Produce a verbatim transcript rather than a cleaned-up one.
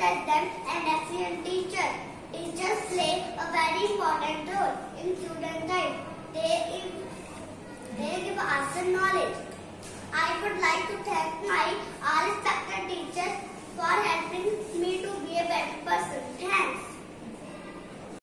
test them and excellent teacher. Teachers play a very important role in student life. They, they give us the knowledge. I would like to thank my all respected teachers for helping me to be a better person. Thanks.